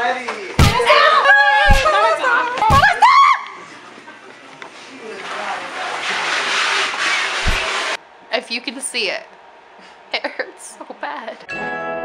sweaty. If you can see it, it hurts so bad.